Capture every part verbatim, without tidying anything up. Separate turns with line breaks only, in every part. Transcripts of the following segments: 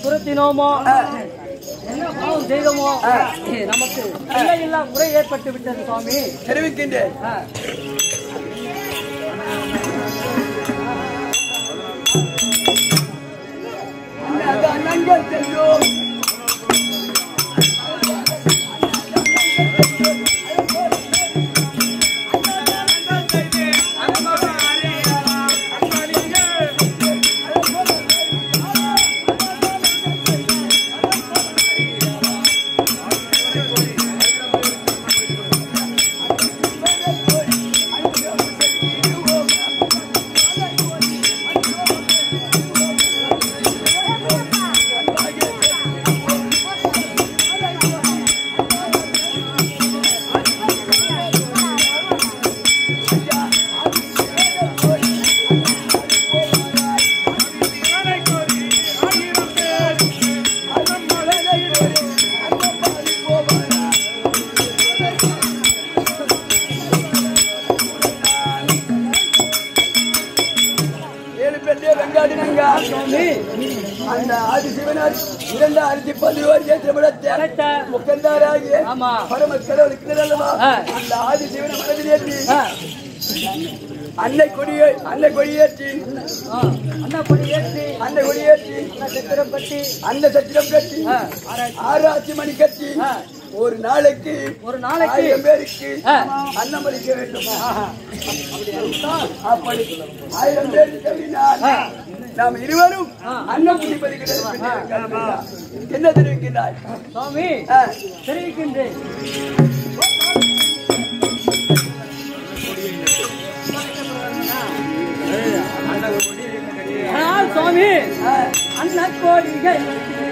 துரத்தினோமோ என்ன பாவம் செய்தோமோ நமக்கு இல்லையில்லா முறை ஏற்பட்டு விட்டது சுவாமி.
தெரிவிக்கின்றேன். நாங்கள் சென்றோம். அந்த ஆதிசிவனார் இரண்டாயிரத்தி பதினோரு முக்கந்தாராகிய பரம கடவுளுக்கு அந்த ஆதிசிவன மனதிலேற்றி அன்னை கொடியை அன்னை கொடியேற்றி
அண்ணா கொடியேற்றி
அன்னை கொடியேற்றி
சத்திரம் கட்டி
அந்த சத்திரம் கட்டி ஆராய்ச்சி மணி கட்டி ஒரு நாளைக்கு
ஒரு நாளைக்கு
ஆயிரம் பேருக்கு அன்னமளிக்க வேண்டும். அப்படி ஆயிரம் பேருக்கு தவினால் நாம் இருவரும் அன்னம் குடிப்பது என்ன தெரிவிக்கின்றாய்
சுவாமி? தெரிவிக்கின்றேன். சுவாமி அண்ணா கோடிகள்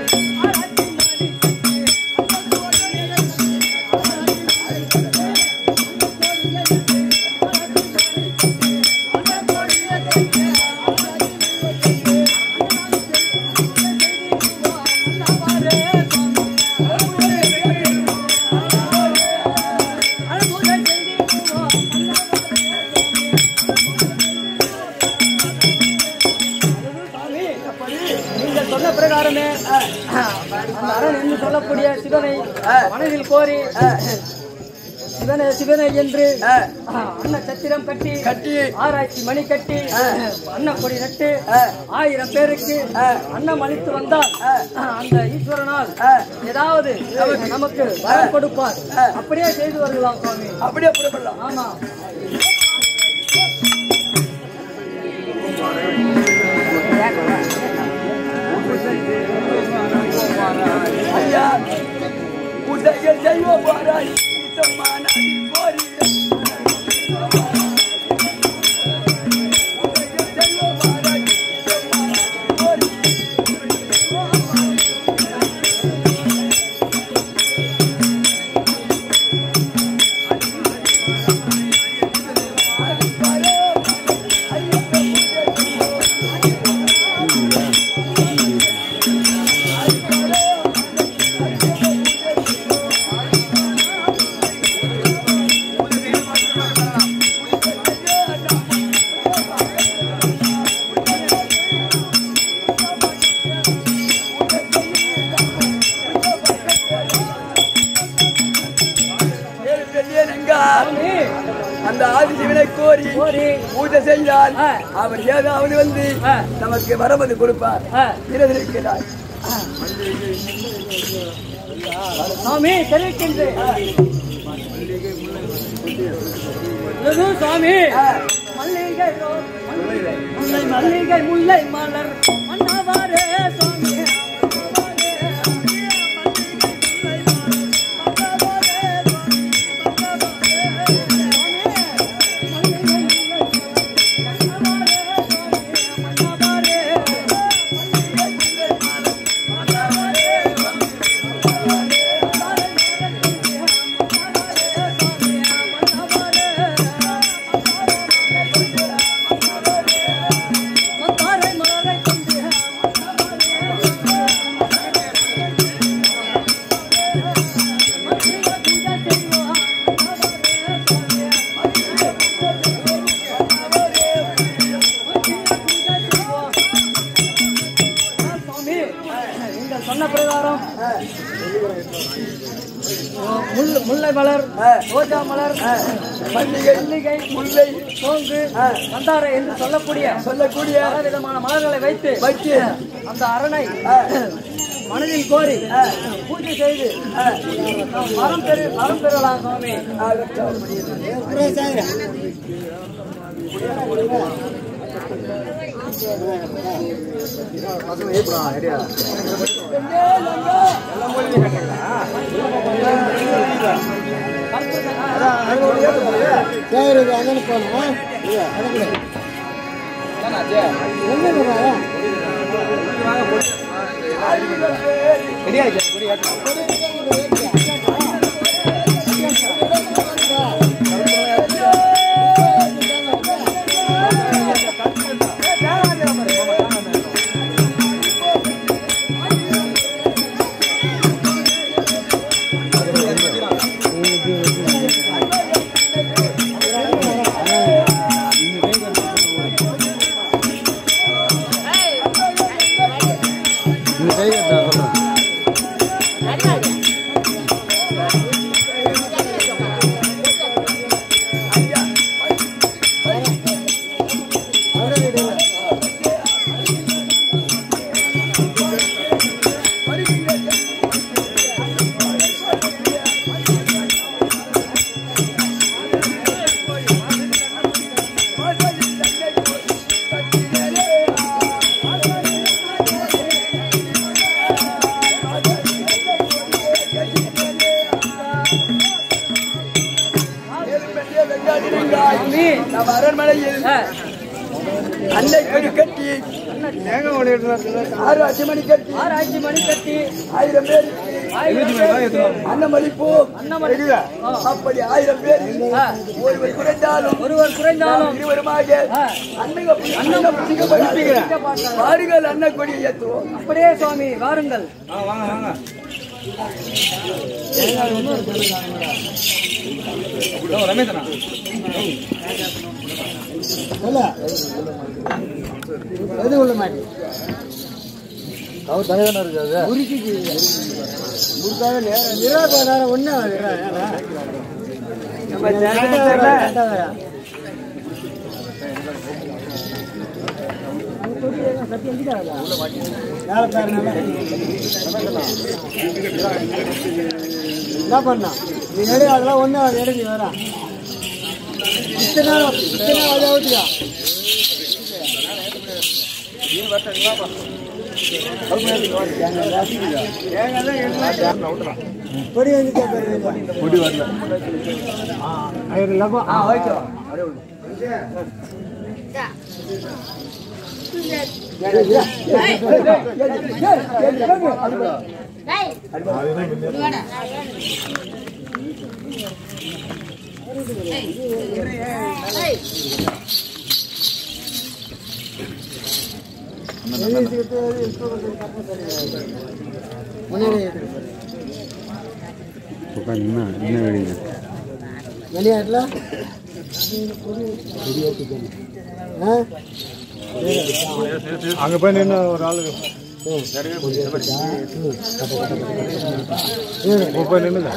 சொல்லக்கூடிய சிவனை மனதில் கோரி சிவனை சிவனை என்று அன்ன சத்திரம் கட்டி
கட்டி
ஆராய்ச்சி மணி கட்டி அன்ன கொடி நட்டு ஆயிரம் பேருக்கு அன்னம் அளித்து வந்தால் அந்த ஈஸ்வரனால் ஏதாவது நமக்கு வரம் கொடுப்பார். அப்படியே செய்து வரலாம் சுவாமி.
அப்படியே புறப்படலாம்.
ஆமா.
ஐயா உதயல் செய்வோ பாராய் மாநாடில் கோரி அந்த ஆதிசிவனை கோரி பூஜை செய்தால் அவர் ஏதாவது வந்து நமக்கு வரவது கொடுப்பார். இருக்கிறார்
சுவாமி. தெரிவிக்கின்றேன் சுவாமி. மல்லிகை முல்லை மல்லிகை முல்லை மலர் மன்னவாரே சுவாமி. முல்லை மலர், ரோஜா மலர்,
மல்லிகை,
மல்லிகை,
முல்லை,
சோங்கு, மந்தாரை என்று சொல்லக்கூடிய
சொல்லக்கூடிய
பல விதமான மலர்களை வைத்து
வச்சு
அந்த அரணை மனதில் கோரி பூஜை செய்து நாம் வரம் பெறு வரம் பெறலாம் சுவாமி.
அரண்மனையில் அன்னை கொடி கட்டி ஆராய்ச்சி மணி கட்டி
ஆராய்ச்சி மணி கட்டி
ஆயிரம் பேர் அன்னமளிப்போம். அப்படி ஆயிரம் பேர் ஒருவர் குறைந்தாலும்
ஒருவர் குறைந்தாலும்
இருவருமாக வாருங்கள் அன்ன கொடி ஏற்றுவோம்.
அப்படியே சுவாமி வாருங்கள்.
எது உள்ள மாட்டி அவர் தலைவனா இருக்காது உருக்கிக்கு முறுக்காக நேரம் ஒண்ணு என்ன பண்ணா நீ எடு அதெல்லாம் ஒண்ணு எடுத்து வர இத்தனை இத்தனை அதாவதுயா பொடி வந்து பொடி வரல வெளியாட்டுல அங்க போய் நின்று ஒரு ஆளு போய் நின்னுங்க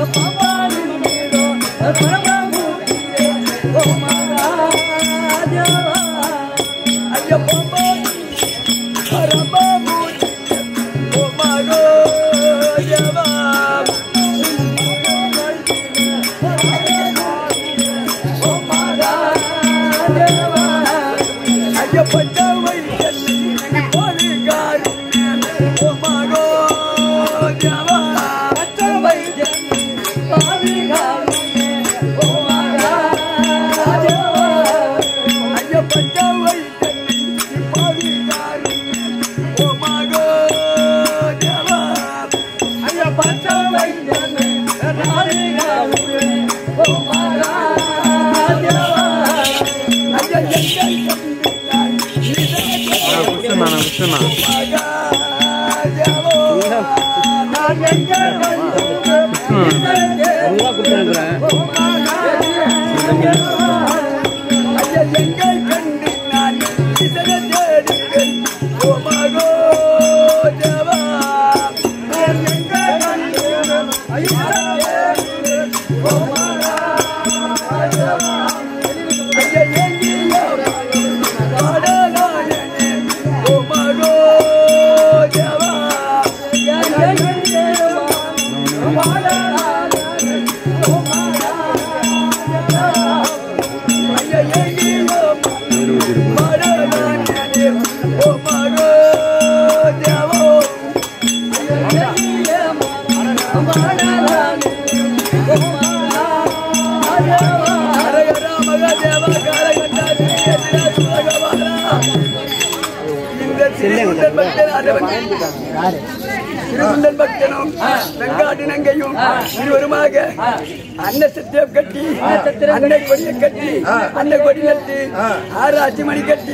திருகுந்தன் பக்தனும் வெங்காட்டு நங்கையும் இருவருமாக அன்ன சத்தியம் கட்டி அன்னை கொடியை கட்டி அன்னை கொடி நட்டு ஆராய்ச்சி மணி கட்டி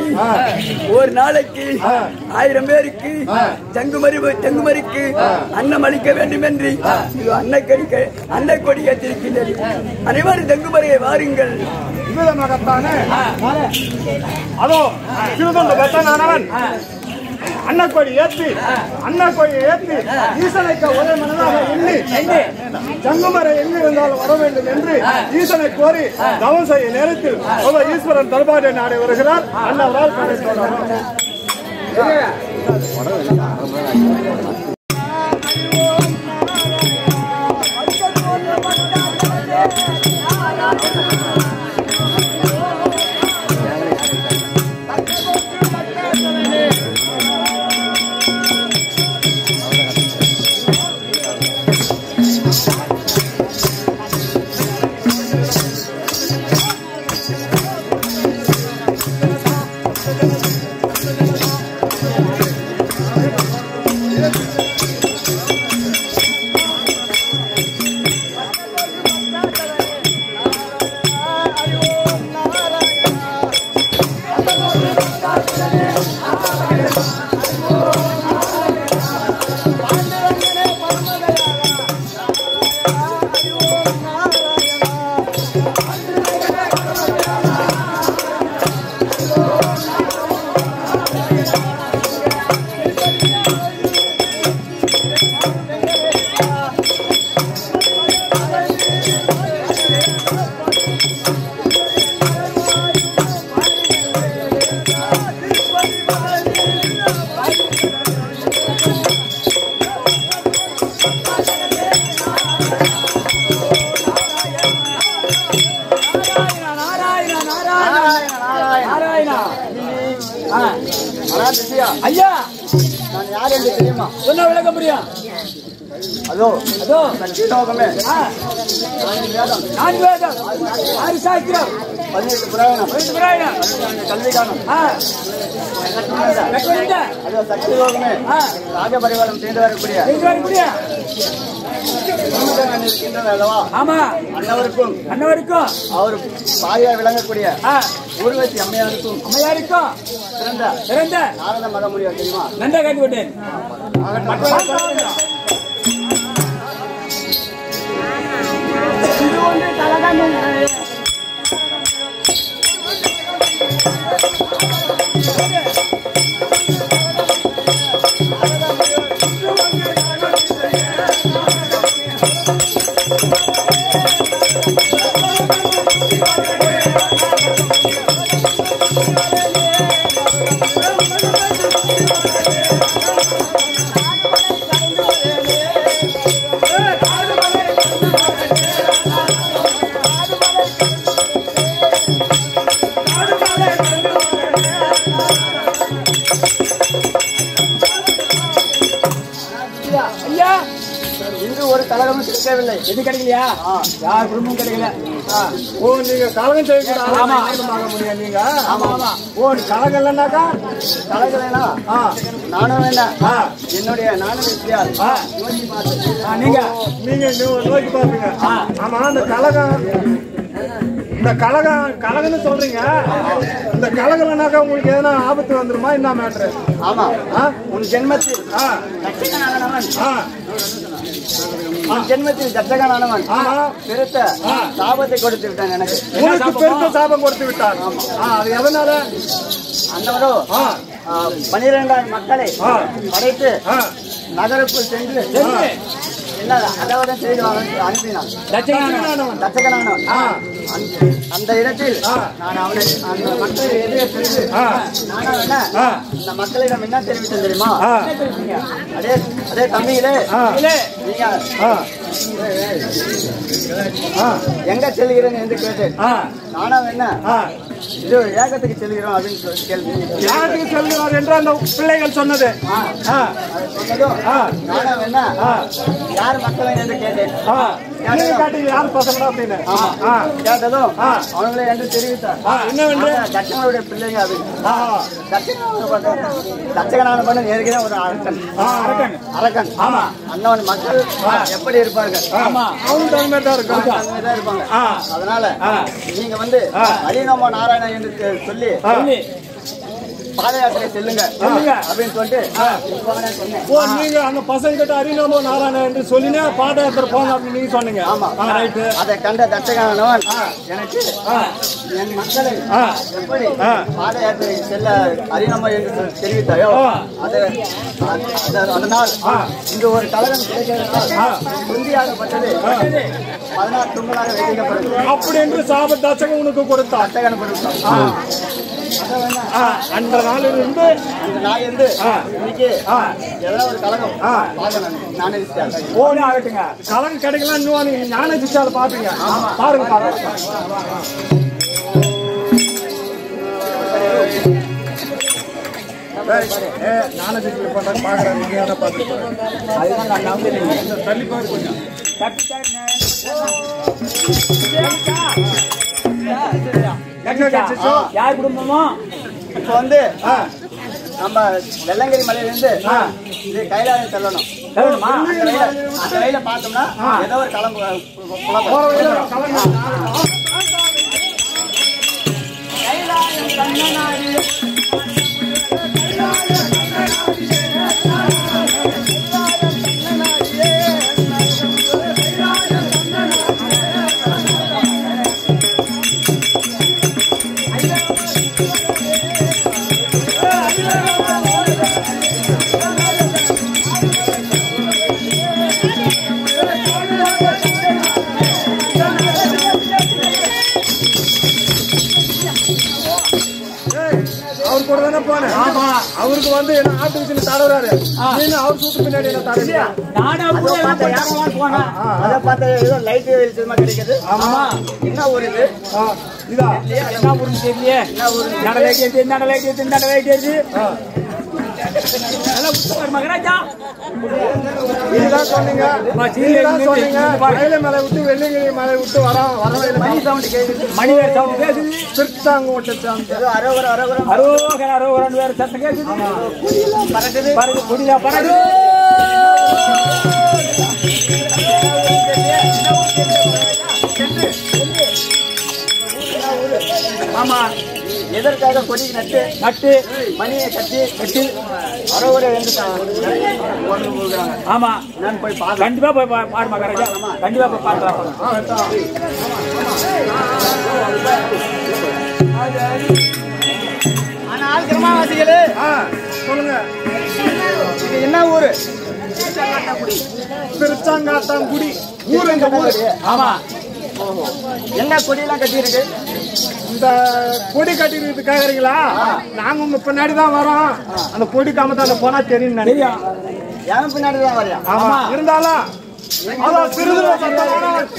ஒரு நாளைக்கு ஆயிரம் பேருக்கு ஜங்குமரி ஜங்குமரிக்கு அன்னம் அளிக்க வேண்டும் என்று அன்னை கொடி அன்னை கொடி ஏற்றிருக்கின்றது. அனைவரும் ஜங்குமரியை வாருங்கள்.
அதோ சிவகொண்ட பக்தனானவன் அன்னக்கொடி ஏற்றி அன்னக்கொடியை ஏற்றி ஈசனைக்கு ஒரே மனதாக எண்ணி ஜங்குமரை எங்கு இருந்தாலும் வர வேண்டும் என்று ஈசனை கோரி தவம் செய்ய நேரத்தில் ஈஸ்வரன் தர்பாரை நாடி வருகிறார். அண்ணவரால்
ஐயா
நான் யார் என்று தெரியுமா?
சொன்ன விளக்க முடியும்.
அதோ
அதோ
சக்திலோகமே
நான்கு வேதம் ஆறு சாஸ்திரம்
பதினெட்டு புராணம்
பதினெட்டு புராணம்
கல்வி காணும் அதோ சக்திலோகமே ராஜபரிவாரம் செய்து வரக்கூடிய
செய்து வரக்கூடிய
அல்லவா?
ஆமா
அன்னவருக்கும்
அன்னவருக்கும்
அவர் பாரியா விளங்கக்கூடிய ஊர்வசி அம்மையாருக்கும்
அம்மையாருக்கும்
சிறந்த
சிறந்த
நாரத மத முடியும் தெரியுமா?
நன்றா கேட்டுவிட்டேன். இது ஒன்று தலகாணி
கிடைக்கவில்லை. எது கிடைக்கலையா? யார் குடும்பமும் கிடைக்கல.
ஓ நீங்க கலகம் செய்யக்கூடாது முடியும் நீங்க.
ஆமா ஆமா.
ஓ கலகம் இல்லைன்னாக்கா
கலகலைனா நானும் வேணா என்னுடைய நானும் வித்தியால்
நீங்க நீங்க நோக்கி பாப்பீங்க. ஆமா அந்த கலகம் இந்த கலகம் கலகன்னு சொல்றீங்க. இந்த கலகம்னாக்கா உங்களுக்கு எதனா ஆபத்து வந்துருமா? என்ன மேட்ரு?
ஆமா உன் ஜென்மத்தில் ஜென்மத்தில் தட்சகனானவன் பெருத்த சாபத்தை கொடுத்து விட்டான். எனக்கு
உங்களுக்கு பெருத்த சாபம் கொடுத்து விட்டான். அது எதனால?
அந்த பனிரெண்டாயிரம் மக்களை படைத்து நகருக்குள் சென்று அதாவது செய்து அனுப்பினான். தட்சகனானவன் அந்த இடத்தில் நான் அவனை அந்த மக்களை எதிரே சென்று இந்த மக்களிடம் என்ன தெரிவித்தேன் தெரியுமா? அதே அதே தம்பிகளே நீங்க எங்க செல்கிறேன் என்று கேட்டேன். நானும் என்ன இது ஏகத்துக்கு செல்கிறோம் அப்படின்னு சொல்லி கேள்வி.
ஏகத்துக்கு செல்கிறார் என்று அந்த பிள்ளைகள் சொன்னது
சொன்னதும் நானும் என்ன யார் மக்களை என்று கேட்டேன்.
யார் பசங்க அப்படின்னு
கேட்டதும் அவங்களே என்று தெரிவித்தார்.
என்னவென்று
தட்சகனுடைய பிள்ளைங்க அது தட்சகனான பண்ண ஏற்கனவே ஒரு அரக்கன் அரக்கன் ஆமா அண்ணன் மக்கள் எப்படி இருப்பார்கள்?
அவனும் தகுந்த தான்
இருப்பாங்க. அதனால நீங்க வந்து ஹரிநாம நாராயணா என்று சொல்லி பாத யாத்திரை செல்லுங்க அப்படின்னு சொல்லிட்டு
நீங்க அந்த பசங்க கிட்ட ஹரிநாம நாராயணா என்று சொல்லினா பாத யாத்திரை போங்க அப்படின்னு நீங்க சொன்னீங்க.
ஆமா ரைட்டு. அதை கண்ட தட்சகனானவன் எனக்கு என் மக்களை எப்படி பாத யாத்திரை செல்ல ஹரிநாம என்று தெரிவித்தாயோ அது அதனால் இங்கு ஒரு கலகம் கிடைக்கிறதால் உறுதியாகப்பட்டது பதினாறு துங்களாக வைக்கப்பட்டது.
அப்படி என்று சாப தட்சகம் உனக்கு கொடுத்தா
தட்சகன் கொடுத்தான்.
அந்த நாளில் இருந்து
அந்த நாள் இருந்து இன்னைக்கு ஏதாவது ஒரு கலகம் நானே
போனே ஆகட்டுங்க. கலகம் கிடைக்கலாம் நீங்க ஞான சிஷ்யால பாப்பீங்க. பாருங்க பாருங்க ஞான சிஷ்யில போட்டாங்க பாக்குறேன். நீங்க பாத்துருக்கேன். தள்ளி பாரு கொஞ்சம்
யார் குடும்பமோ இப்ப வந்து நம்ம வெள்ளங்கிரி மலையிலிருந்து இது கைலாயம் செல்லணும். அந்த வழியில பார்த்தோம்னா ஏதோ ஒரு கிளம்பு
அவருக்கு வந்து என்ன ஆட்டு வச்சு தடவுறாரு. அவர் சூட்டு பின்னாடி என்ன தடவை
லைட் கிடைக்குது. என்ன ஊர் இது?
இதா என்ன ஊருன்னு தெரியலையே. நடலை கேட்டு நடலை கேட்டு நடலை கேட்டு இதுதான் சொன்னீங்க. மலை விட்டு வெள்ளிங்கிரி மலை விட்டு வர மணி சவுண்ட் கேக்குது. மணி வேற சவுண்ட் கேக்குது. திருத்தாங்க ஓட்டு
அரோகர அரோகர
அரோகர அரோகரன் வேற சத்தம் கேக்குது. பறக்குது பறக்கு குடியா பறக்கு.
ஆமா எதற்காக கொடி நட்டு நட்டு மணியை கட்டி கட்டி அரோகரை என்று
ஆமா
நான் போய் பார்க்க
கண்டிப்பா போய் பாடு மகாராஜா. கண்டிப்பா போய் பார்க்கலாம்.
ஆனால் கிராமவாசிகளே
சொல்லுங்க
இது என்ன ஊரு?
திருச்சாங்காட்டாங்குடி ஊர் இந்த ஊரு.
ஆமா. என்ன கொடியெல்லாம் கட்டி இருக்கு?
இந்த கொடி கட்டிட்டு கேக்குறீங்களா? நாங்க உங்க பின்னாடி தான் வரோம். அந்த கொடி காமத்தால போனா தெரியும் நினைக்கிறேன்.
என் பின்னாடி தான் வரையா?
ஆமா. இருந்தாலும் அதான் சிறுதுள சத்தமானவன்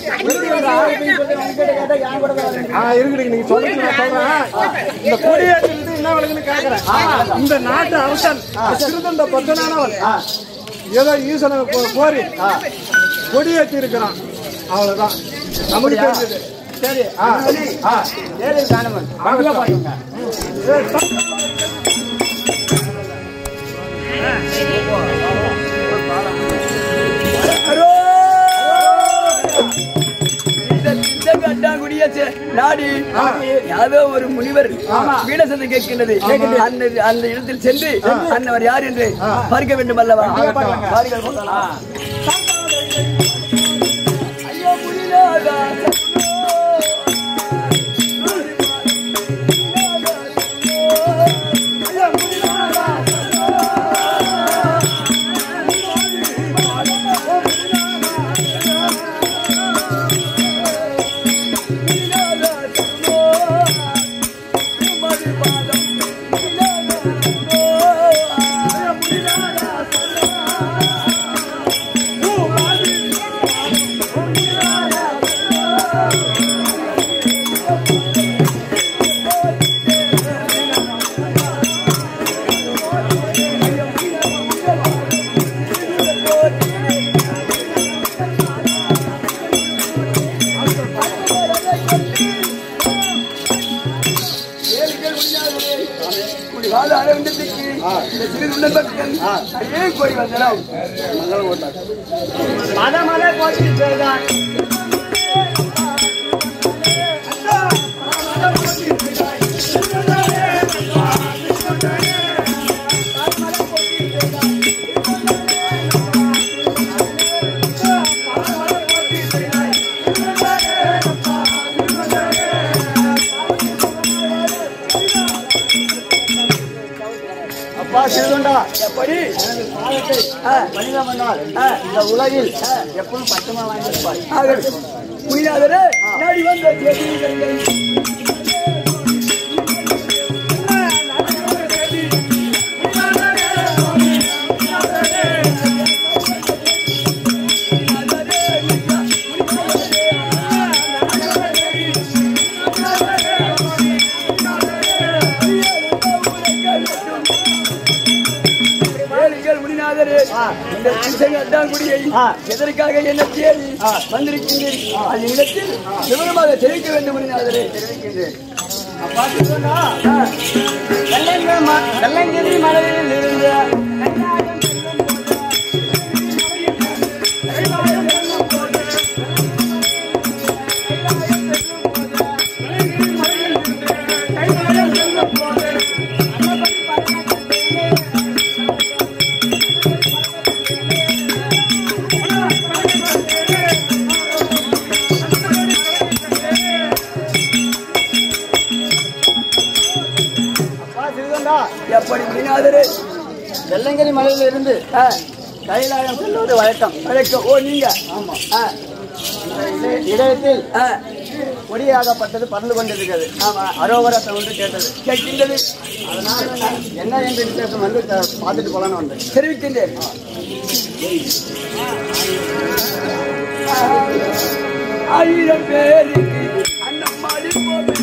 இருக்குது. நீங்க சொல்லுங்க, நான் சொல்றேன். இந்த கொடியேற்றிட்டு என்ன விளக்குன்னு கேக்குறேன். இந்த நாட்டு அரசன் சிறுதண்ட பத்தனானவன் ஏதோ ஈசனை கோரி கொடியேற்றி இருக்கிறான். அவ்வளவுதான் நமக்கு தெரிஞ்சது.
சரி. ஏழு காணவன் பாருங்க. நாடி யாதோ ஒரு முனிவர் வீணசத்தை கேட்கின்றது. அந்த இடத்தில் சென்று அன்னவர் யார் என்று பார்க்க வேண்டும் அல்லவா? ஐயோ புரியல. இந்த உலகில் எப்பவும் பட்டமா வாங்கியிருப்பார். நாடி வந்த எதற்காக என்ன தேடி வந்திருக்கின்றேன். அந்த இடத்தில் விவரமாக தெரிவிக்க வேண்டும் என்று தெரிவிக்கின்றேன். வெள்ளங்கிரி மலையில் இருந்து எப்படி முடியாதே வெள்ளங்கிரி மலையில இருந்து கைலாயம் செல்வது வழக்கம். வழக்கம். ஓ நீங்க? ஆமா. இடத்தில் கொடியாகப்பட்டது பறந்து கொண்டிருக்கிறது. ஆமா. அரோகர சவுண்டு கேட்டது கேட்கின்றது. அதனால் என்ன என்று விசேஷம் வந்து பார்த்துட்டு போலான்னு வந்து தெரிவிக்கின்றேன். ஆயிரம் பேருக்கு அண்ணம்மாடி போது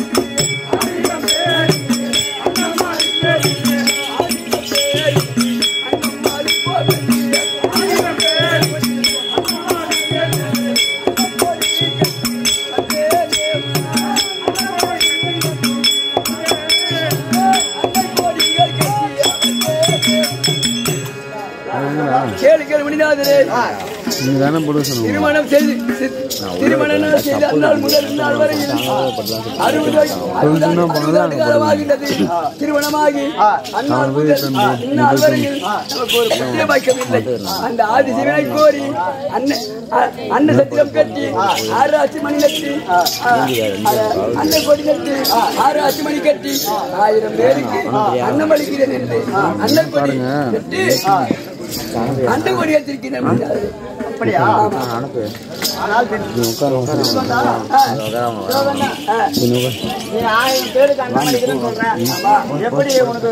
திருமணம் செய்து திருமணம் செய்து அந்நாள் முதல் நாள் வரையில் அறுபது ஆகின்றது. திருமணமாகி அந்நாள் முதல் இந்நாள் வரையில் நமக்கு ஒரு புத்திய பாய்க்கவில்லை. அந்த ஆதிசிவனை கோரி அன்ன அன்ன சத்திரம் கட்டி ஆராய்ச்சி மணி கட்டி அன்ன கொடி கட்டி ஆராய்ச்சி மணி கட்டி ஆயிரம் பேருக்கு அன்னம் அளிக்கிறேன் என்று அன்ன கொடி கட்டி அன்னை கொடி ஏற்றிருக்கிறேன்.
அப்படியா? ஆனால் நீ ஆயிரம் பேருக்கு அண்ணன் மணிக்கிறேன்னு சொல்றேன். எப்படி உனக்கு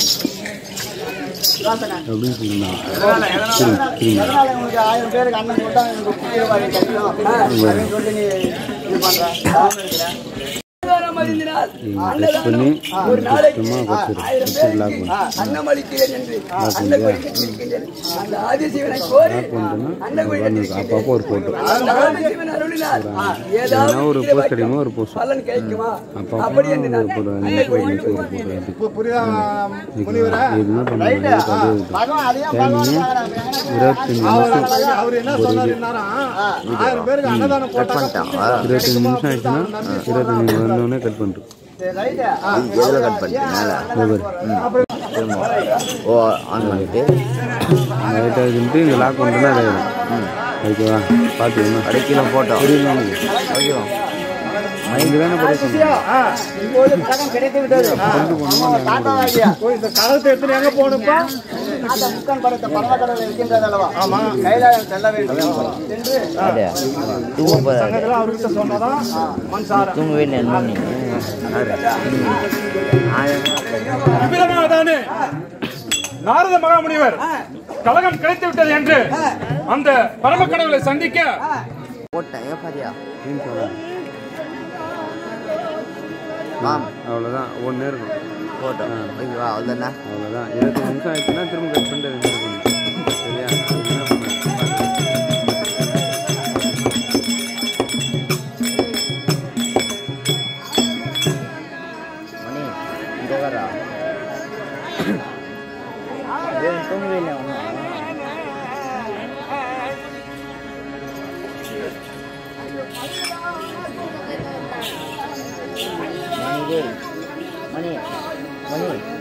எதனால உனக்கு ஆயிரம் பேருக்கு அண்ணன் போட்டா எனக்கு புதிய வகை கிடைக்கும் அப்படின்னு சொல்லி நீ இது பண்ற
ஒரு நாளைக்கு ஆயிரம் பேருக்கு அன்னம் அளிக்கிறேன் என்று அன்னை கொடி கட்டியிருக்கின்றேன். அந்த ஆதிசிவனை கோரி அன்னை கொடி கட்டியிருக்கின்றேன். அந்த ஆதிசிவன் அருளினால் ஏதாவது பலன் கிடைக்குமா? அப்படி என்று நான் அன்னை கொடி
புரியுதா முனிவரா?
பகவான் அதையும் பகவான்
அவர் என்ன சொன்னாரு? ஆயிரம் பேருக்கு அன்னதானம் போட்டாங்க.
இருபத்தஞ்சு நிமிஷம் ஆயிடுச்சுன்னா இருபத்தஞ்சு வந்தோடனே கட் பண்ணிட்டு
எதில் கட் பண்ணிட்டீங்க? ஓ ஆன் பண்ணிட்டு
லைட்டாக இருக்குன்ட்டு இங்கே லாக் பண்ணிட்டுனா அதாயிடும். ஓகேவா? பார்த்துக்கணும்.
கடைக்கில போட்டோம்.
புரியுமா?
ஓகேவா?
மைண்டு தானே படிக்கணும்.
இப்போது பழக்கம் கிடைத்து விட்டது. தாத்தாவாகியா
இந்த காலத்தை எடுத்து எங்க போகணும்ப்பா?
அந்த முக்கன் படத்தை பரமக்கடலில் இருக்கின்றது அல்லவா? கைலாயம் செல்ல வேண்டும் என்று
தூங்க போதாது.
சங்கத்துல அவர்கிட்ட சொன்னதான் மனசார
தூங்க வேண்டிய
தானே நாரத மகாமுனிவர் கலகம் கிடைத்து விட்டது என்று அந்த பரம கடவுளை சந்திக்க
போட்டேன். ஏன் பாரியா?
அவ்வளோதான். ஒன்று இருக்கும்
போட்டோம். ஓகேவா? அவ்வளோதானே?
அவ்வளோதான். இருபத்தஞ்சு நிமிஷம் ஆயிடுச்சுன்னா திரும்ப கட் பண்ணிட்டு அது மாதிரி பண்ணணும். சரியா?
மணி இங்கே வரா தூங்கவே இல்லை. மணி மணி மணி